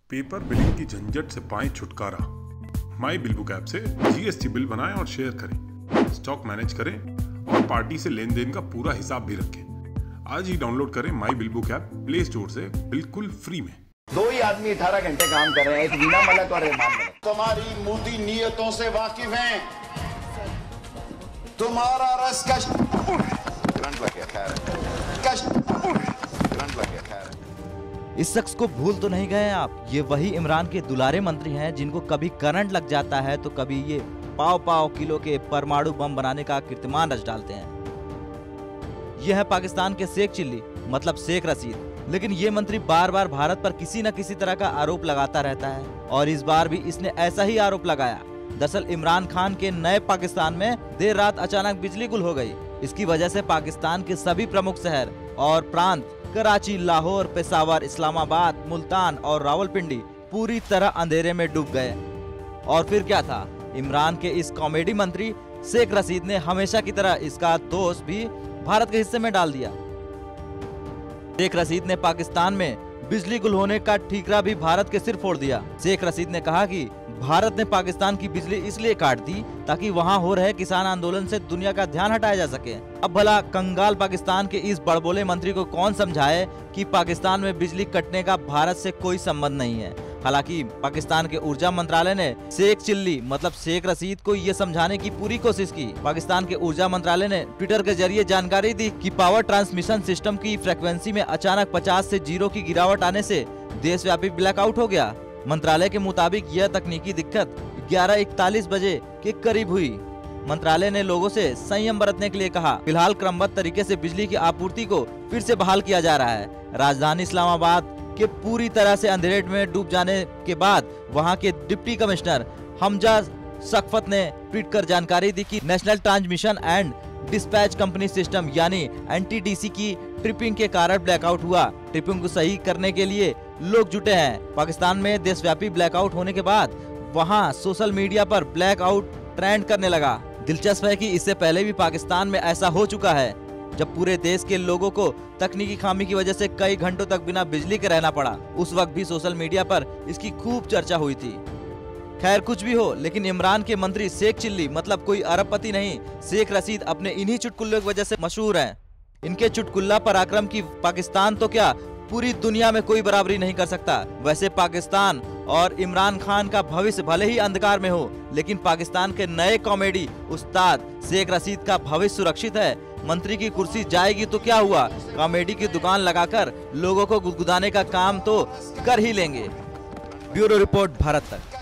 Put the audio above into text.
Paper billing की झंझट से पाएं छुटकारा। माई बिल बुक ऐप से जीएसटी बिल बनाएं और शेयर करें, स्टॉक मैनेज करें और पार्टी से लेन देन का पूरा हिसाब भी रखें। आज ही डाउनलोड करें my bill book app play store से बिल्कुल फ्री में। दो ही आदमी 18 घंटे काम कर रहे हैं, एक वीना मलिक और रहमान मलिक। तुम्हारी मोदी नीयतों से वाकिफ हैं, तुम्हारा रस कश करंट लग गया, खैर कश करंट लग गया, खैर। इस शख्स को भूल तो नहीं गए आप? ये वही इमरान के दुलारे मंत्री हैं जिनको कभी करंट लग जाता है तो कभी ये पाव किलो के परमाणु बम बनाने का कीर्तिमान रच डालते हैं। यह है पाकिस्तान के शेख चिल्ली मतलब शेख रशीद। लेकिन ये मंत्री बार बार भारत पर किसी न किसी तरह का आरोप लगाता रहता है और इस बार भी इसने ऐसा ही आरोप लगाया। दरअसल इमरान खान के नए पाकिस्तान में देर रात अचानक बिजली गुल हो गई। इसकी वजह से पाकिस्तान के सभी प्रमुख शहर और प्रांत कराची, लाहौर, पेशावर, इस्लामाबाद, मुल्तान और रावलपिंडी पूरी तरह अंधेरे में डूब गए। और फिर क्या था, इमरान के इस कॉमेडी मंत्री शेख रशीद ने हमेशा की तरह इसका दोष भी भारत के हिस्से में डाल दिया। शेख रशीद ने पाकिस्तान में बिजली गुल होने का ठीकरा भी भारत के सिर फोड़ दिया। शेख रशीद ने कहा कि भारत ने पाकिस्तान की बिजली इसलिए काट दी ताकि वहां हो रहे किसान आंदोलन से दुनिया का ध्यान हटाया जा सके। अब भला कंगाल पाकिस्तान के इस बड़बोले मंत्री को कौन समझाए कि पाकिस्तान में बिजली कटने का भारत से कोई संबंध नहीं है। हालांकि पाकिस्तान के ऊर्जा मंत्रालय ने शेख चिल्ली मतलब शेख रशीद को ये समझाने की पूरी कोशिश की। पाकिस्तान के ऊर्जा मंत्रालय ने ट्विटर के जरिए जानकारी दी कि पावर ट्रांसमिशन सिस्टम की फ्रीक्वेंसी में अचानक 50 से 0 की गिरावट आने से देशव्यापी ब्लैकआउट हो गया। मंत्रालय के मुताबिक यह तकनीकी दिक्कत 11:41 बजे के करीब हुई। मंत्रालय ने लोगों से संयम बरतने के लिए कहा। फिलहाल क्रमबद्ध तरीके से बिजली की आपूर्ति को फिर से बहाल किया जा रहा है। राजधानी इस्लामाबाद के पूरी तरह से अंधेरे में डूब जाने के बाद वहां के डिप्टी कमिश्नर हमजा सकफत ने ट्वीट कर जानकारी दी कि national transmission and dispatch company system यानी एनटीडीसी की ट्रिपिंग के कारण ब्लैकआउट हुआ। ट्रिपिंग को सही करने के लिए लोग जुटे हैं। पाकिस्तान में देशव्यापी ब्लैकआउट होने के बाद वहां सोशल मीडिया पर ब्लैकआउट ट्रेंड करने लगा। दिलचस्प है कि इससे पहले भी पाकिस्तान में ऐसा हो चुका है जब पूरे देश के लोगों को तकनीकी खामी की वजह से कई घंटों तक बिना बिजली के रहना पड़ा। उस वक्त भी सोशल मीडिया पर इसकी खूब चर्चा हुई थी। खैर कुछ भी हो, लेकिन इमरान के मंत्री शेख चिल्ली मतलब कोई अरबपति नहीं, शेख रशीद अपने इन्हीं चुटकुल्लों की वजह से मशहूर हैं। इनके चुटकुल्ला पराक्रम की पाकिस्तान तो क्या पूरी दुनिया में कोई बराबरी नहीं कर सकता। वैसे पाकिस्तान और इमरान खान का भविष्य भले ही अंधकार में हो, लेकिन पाकिस्तान के नए कॉमेडी उस्ताद शेख रशीद का भविष्य सुरक्षित है। मंत्री की कुर्सी जाएगी तो क्या हुआ, कॉमेडी की दुकान लगाकर लोगों को गुदगुदाने का काम तो कर ही लेंगे। ब्यूरो रिपोर्ट, भारत तक।